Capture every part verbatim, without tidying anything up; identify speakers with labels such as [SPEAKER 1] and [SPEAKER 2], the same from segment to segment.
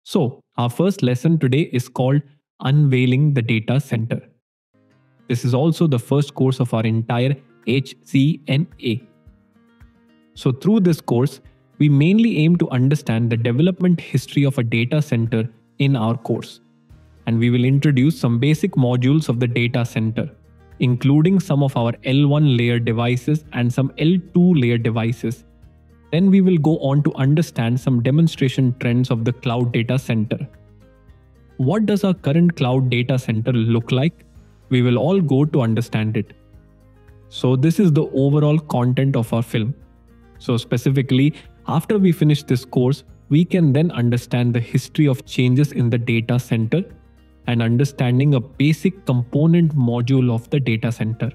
[SPEAKER 1] So, our first lesson today is called Unveiling the Data Center. This is also the first course of our entire H C N A. So, through this course, we mainly aim to understand the development history of a data center in our course. And we will introduce some basic modules of the data center, including some of our L one layer devices and some L two layer devices. Then we will go on to understand some demonstration trends of the cloud data center. What does our current cloud data center look like? We will all go to understand it. So this is the overall content of our film. So specifically, after we finish this course, we can then understand the history of changes in the data center and understanding a basic component module of the data center.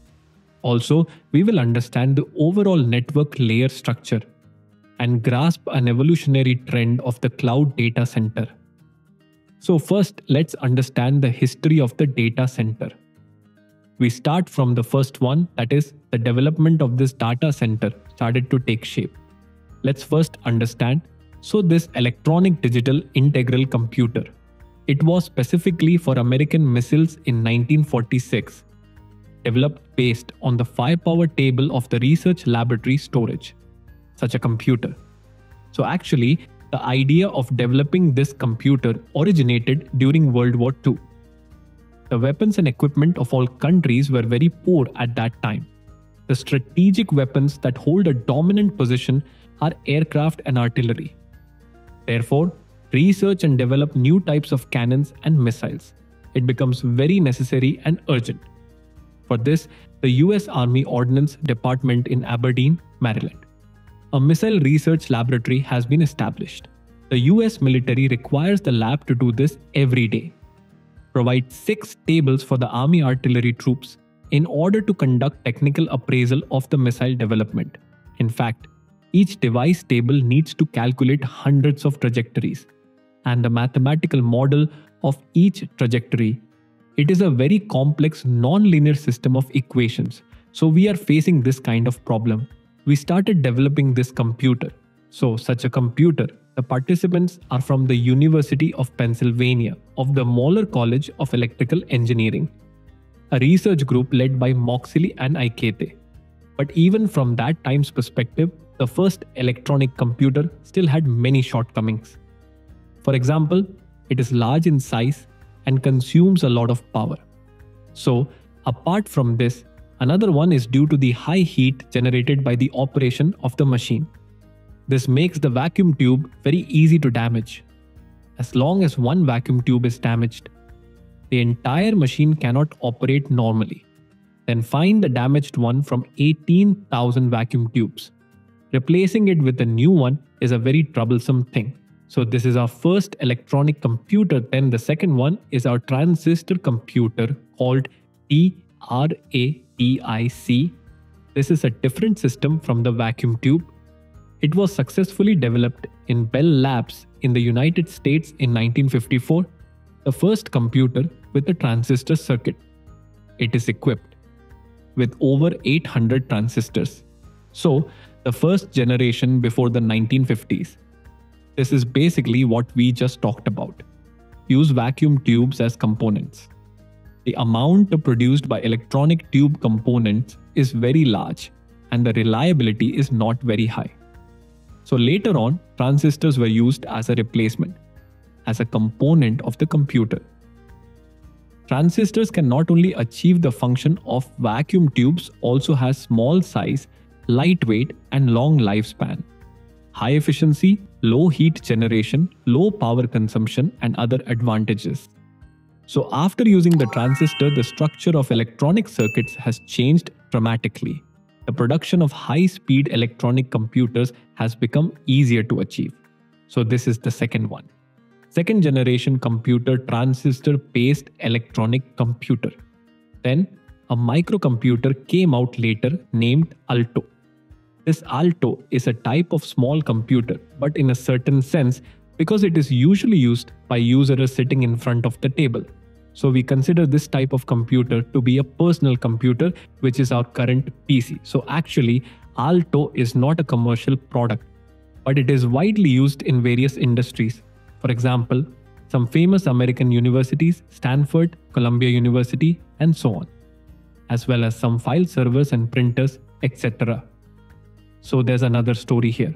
[SPEAKER 1] Also, we will understand the overall network layer structure and grasp an evolutionary trend of the cloud data center. So first, let's understand the history of the data center. We start from the first one, that is, the development of this data center started to take shape. Let's first understand, so this electronic digital integral computer. It was specifically for American missiles in nineteen forty-six. Developed based on the firepower table of the research laboratory storage, such a computer. So actually, the idea of developing this computer originated during World War Two. The weapons and equipment of all countries were very poor at that time. The strategic weapons that hold a dominant position are aircraft and artillery. Therefore, research and develop new types of cannons and missiles. It becomes very necessary and urgent. For this, the U S Army Ordnance Department in Aberdeen, Maryland, a missile research laboratory has been established. The U S military requires the lab to do this every day. Provide six tables for the Army artillery troops in order to conduct technical appraisal of the missile development. In fact, each device table needs to calculate hundreds of trajectories and the mathematical model of each trajectory. It is a very complex non-linear system of equations, so we are facing this kind of problem. We started developing this computer. So such a computer, the participants are from the University of Pennsylvania of the Moeller College of Electrical Engineering, a research group led by Moxley and Ikete. But even from that time's perspective, the first electronic computer still had many shortcomings. For example, it is large in size and consumes a lot of power. So, apart from this, another one is due to the high heat generated by the operation of the machine. This makes the vacuum tube very easy to damage. As long as one vacuum tube is damaged, the entire machine cannot operate normally. Then find the damaged one from eighteen thousand vacuum tubes. Replacing it with a new one is a very troublesome thing. So this is our first electronic computer. Then the second one is our transistor computer called T R A D I C. This is a different system from the vacuum tube. It was successfully developed in Bell Labs in the United States in nineteen fifty-four, the first computer with a transistor circuit. It is equipped with over eight hundred transistors. So, the first generation before the nineteen fifties. This is basically what we just talked about. Use vacuum tubes as components. The amount produced by electronic tube components is very large and the reliability is not very high. So later on, transistors were used as a replacement, as a component of the computer. Transistors can not only achieve the function of vacuum tubes, also has small size, lightweight and long lifespan, high efficiency, low heat generation, low power consumption and other advantages. So after using the transistor, the structure of electronic circuits has changed dramatically. The production of high-speed electronic computers has become easier to achieve. So this is the second one. Second generation computer, transistor-based electronic computer. Then a microcomputer came out later named Alto. This Alto is a type of small computer, but in a certain sense, because it is usually used by users sitting in front of the table. So we consider this type of computer to be a personal computer, which is our current P C. So actually, Alto is not a commercial product, but it is widely used in various industries. For example, some famous American universities, Stanford, Columbia University, and so on, as well as some file servers and printers, et cetera. So there's another story here.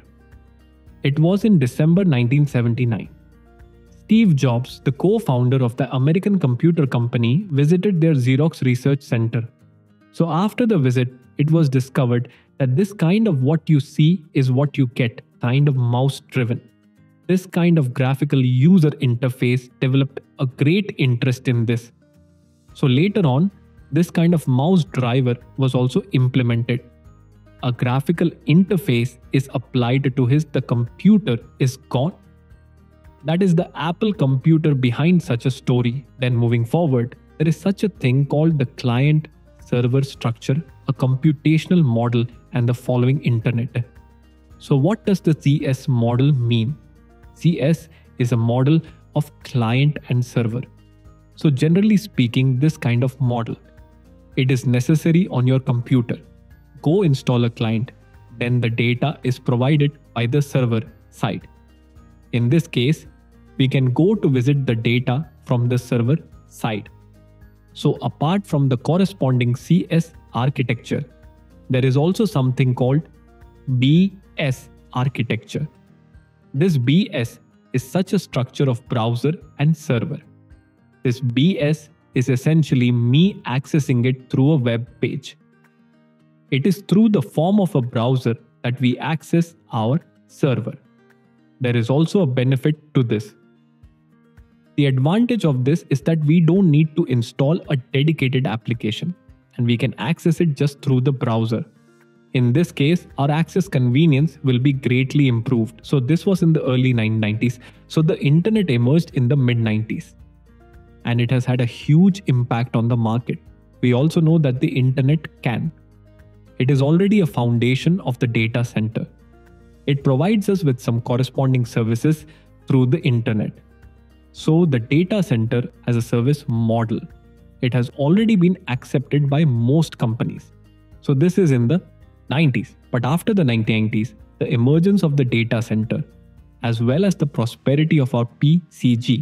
[SPEAKER 1] It was in December nineteen seventy-nine. Steve Jobs, the co-founder of the American computer company, visited their Xerox research center. So after the visit, it was discovered that this kind of what you see is what you get, kind of mouse-driven. This kind of graphical user interface developed a great interest in this. So later on, this kind of mouse driver was also implemented. A graphical interface is applied to his, the computer is gone. That is the Apple computer behind such a story. Then moving forward, there is such a thing called the client-server structure, a computational model, and the following internet. So what does the C S model mean? C S is a model of client and server. So generally speaking, this kind of model, it is necessary on your computer. Go install a client, then the data is provided by the server side. In this case, we can go to visit the data from the server side. So apart from the corresponding C S architecture, there is also something called B S architecture. This B S is such a structure of browser and server. This B S is essentially me accessing it through a web page. It is through the form of a browser that we access our server. There is also a benefit to this. The advantage of this is that we don't need to install a dedicated application and we can access it just through the browser. In this case, our access convenience will be greatly improved. So this was in the early nineteen nineties. So the internet emerged in the mid nineties. And it has had a huge impact on the market. We also know that the internet can. It is already a foundation of the data center. It provides us with some corresponding services through the internet. So the data center as a service model, it has already been accepted by most companies. So this is in the nineties. But after the nineteen nineties, the emergence of the data center, as well as the prosperity of our P C G,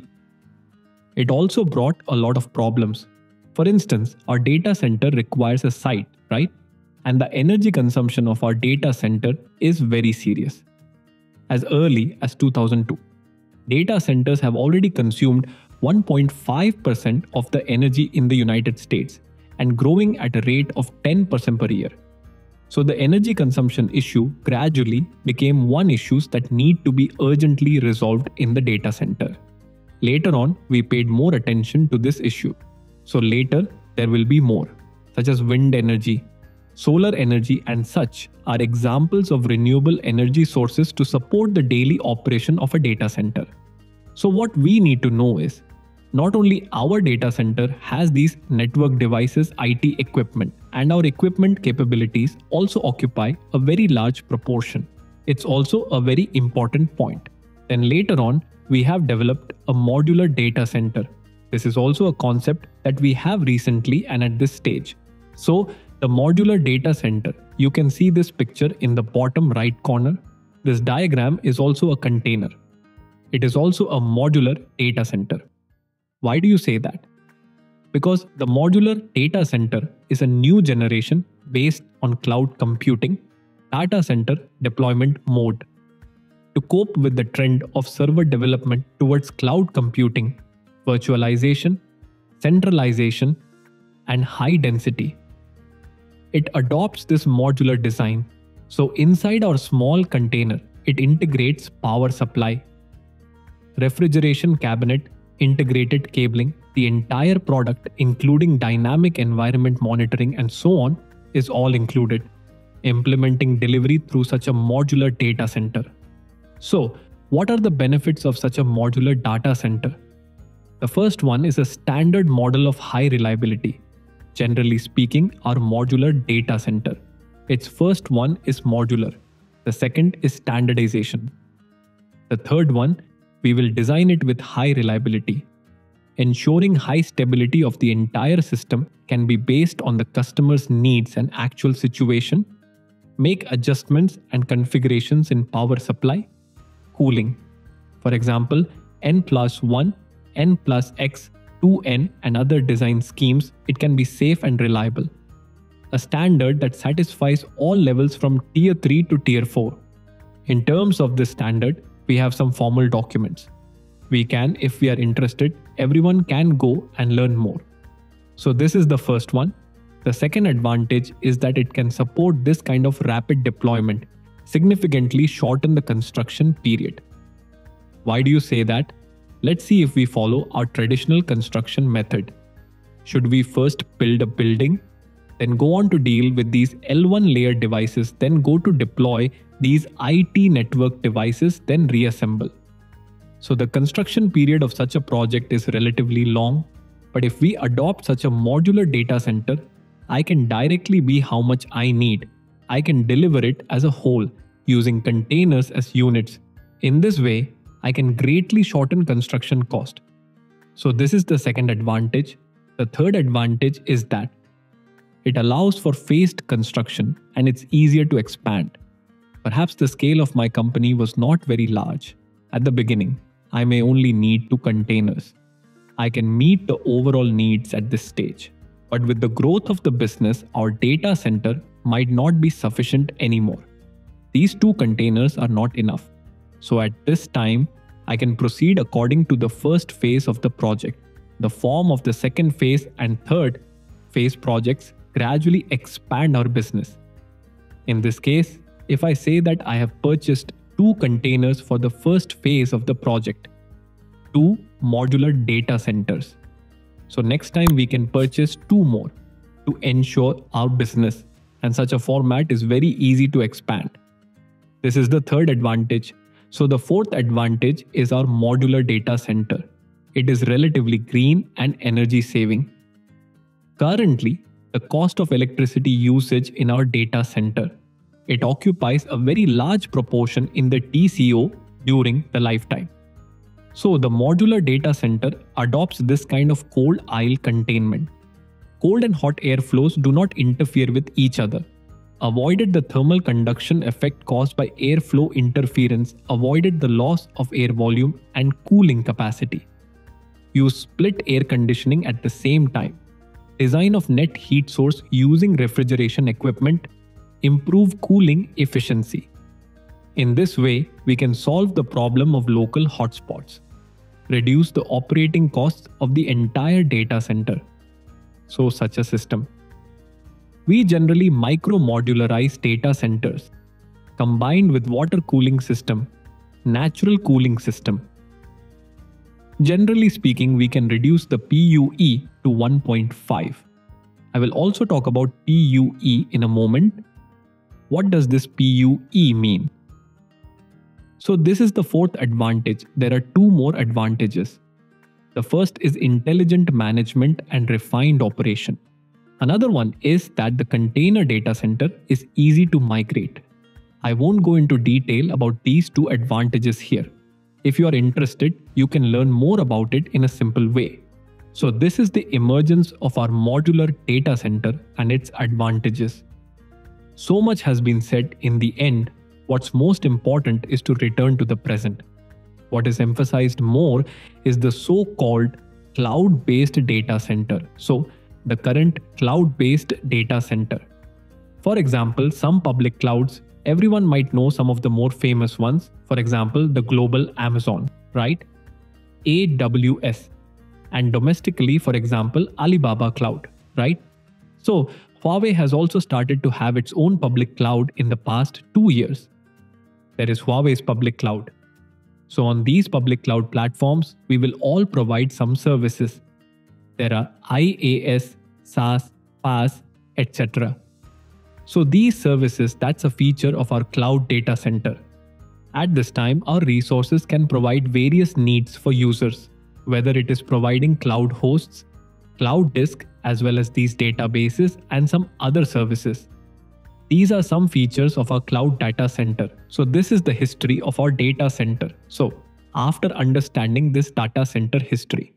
[SPEAKER 1] it also brought a lot of problems. For instance, our data center requires a site, right? And the energy consumption of our data center is very serious. As early as two thousand two, data centers have already consumed one point five percent of the energy in the United States and growing at a rate of ten percent per year. So the energy consumption issue gradually became one issue that need to be urgently resolved in the data center. Later on, we paid more attention to this issue. So later, there will be more, such as wind energy, solar energy and such are examples of renewable energy sources to support the daily operation of a data center. So what we need to know is, not only our data center has these network devices, I T equipment, and our equipment capabilities also occupy a very large proportion. It's also a very important point. Then later on, we have developed a modular data center. This is also a concept that we have recently and at this stage. So the modular data center, you can see this picture in the bottom right corner. This diagram is also a container. It is also a modular data center. Why do you say that? Because the modular data center is a new generation based on cloud computing, data center deployment mode. To cope with the trend of server development towards cloud computing, virtualization, centralization, and high density, it adopts this modular design. So inside our small container, it integrates power supply, refrigeration cabinet, integrated cabling, the entire product including dynamic environment monitoring and so on is all included, implementing delivery through such a modular data center. So what are the benefits of such a modular data center? The first one is a standard model of high reliability. Generally speaking, our modular data center. Its first one is modular. The second is standardization. The third one, we will design it with high reliability. Ensuring high stability of the entire system can be based on the customer's needs and actual situation. Make adjustments and configurations in power supply, cooling. For example, N plus one, N plus X, two N and other design schemes, it can be safe and reliable. A standard that satisfies all levels from tier three to tier four. In terms of this standard, we have some formal documents. We can, if we are interested, everyone can go and learn more. So this is the first one. The second advantage is that it can support this kind of rapid deployment, significantly shorten the construction period. Why do you say that? Let's see if we follow our traditional construction method. Should we first build a building, then go on to deal with these L one layer devices, then go to deploy these I T network devices, then reassemble? So the construction period of such a project is relatively long, but if we adopt such a modular data center, I can directly be how much I need. I can deliver it as a whole using containers as units. In this way, I can greatly shorten construction cost. So this is the second advantage. The third advantage is that it allows for phased construction and it's easier to expand. Perhaps the scale of my company was not very large. At the beginning, I may only need two containers. I can meet the overall needs at this stage. But with the growth of the business, our data center might not be sufficient anymore. These two containers are not enough. So at this time, I can proceed according to the first phase of the project. The form of the second phase and third phase projects gradually expand our business. In this case, if I say that I have purchased two containers for the first phase of the project, two modular data centers. So next time we can purchase two more to ensure our business, and such a format is very easy to expand. This is the third advantage. So the fourth advantage is our modular data center. It is relatively green and energy saving. Currently, the cost of electricity usage in our data center, it occupies a very large proportion in the T C O during the lifetime. So the modular data center adopts this kind of cold aisle containment. Cold and hot air flows do not interfere with each other. Avoided the thermal conduction effect caused by airflow interference, avoided the loss of air volume and cooling capacity. Use split air conditioning at the same time. Design of net heat source using refrigeration equipment. Improve cooling efficiency. In this way, we can solve the problem of local hotspots. Reduce the operating costs of the entire data center. So such a system. We generally micro-modularize data centers, combined with water cooling system, natural cooling system. Generally speaking, we can reduce the P U E to one point five. I will also talk about P U E in a moment. What does this P U E mean? So this is the fourth advantage. There are two more advantages. The first is intelligent management and refined operation. Another one is that the container data center is easy to migrate. I won't go into detail about these two advantages here. If you are interested, you can learn more about it in a simple way. So this is the emergence of our modular data center and its advantages. So much has been said. In the end, what's most important is to return to the present. What is emphasized more is the so-called cloud-based data center. So the current cloud-based data center. For example, some public clouds, everyone might know some of the more famous ones. For example, the global Amazon, right? A W S. And domestically, for example, Alibaba Cloud, right? So Huawei has also started to have its own public cloud in the past two years. There is Huawei's public cloud. So on these public cloud platforms, we will all provide some services. There are IaaS, SaaS, PaaS, et cetera. So these services, that's a feature of our cloud data center. At this time, our resources can provide various needs for users, whether it is providing cloud hosts, cloud disk, as well as these databases and some other services. These are some features of our cloud data center. So this is the history of our data center. So after understanding this data center history,